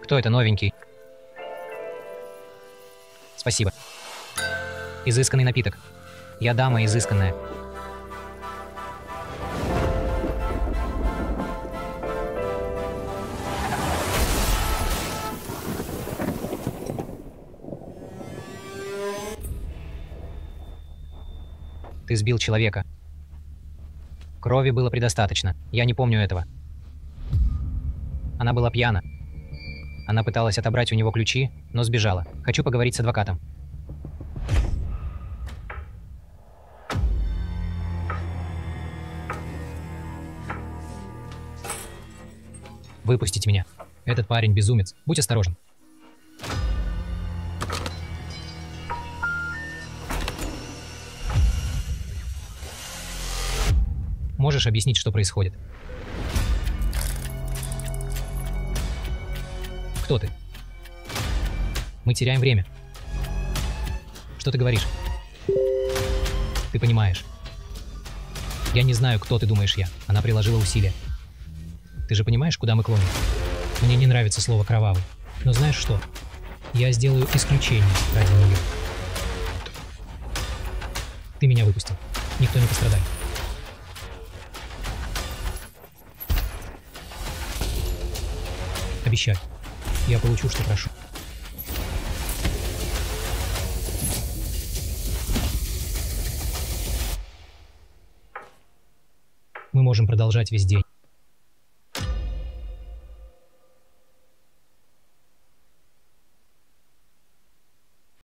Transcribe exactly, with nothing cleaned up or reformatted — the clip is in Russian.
Кто это новенький? Спасибо. Изысканный напиток. Я дама изысканная. Ты сбил человека. Крови было предостаточно. Я не помню этого. Она была пьяна. Она пыталась отобрать у него ключи, но сбежала. Хочу поговорить с адвокатом. Выпустите меня. Этот парень безумец. Будь осторожен. Можешь объяснить, что происходит? Кто ты? Мы теряем время. Что ты говоришь? Ты понимаешь. Я не знаю, кто ты думаешь я. Она приложила усилия. Ты же понимаешь, куда мы клоним? Мне не нравится слово «кровавый». Но знаешь что? Я сделаю исключение ради нее. Ты меня выпустил. Никто не пострадает. Обещай. Я получу, что прошу. Мы можем продолжать весь день.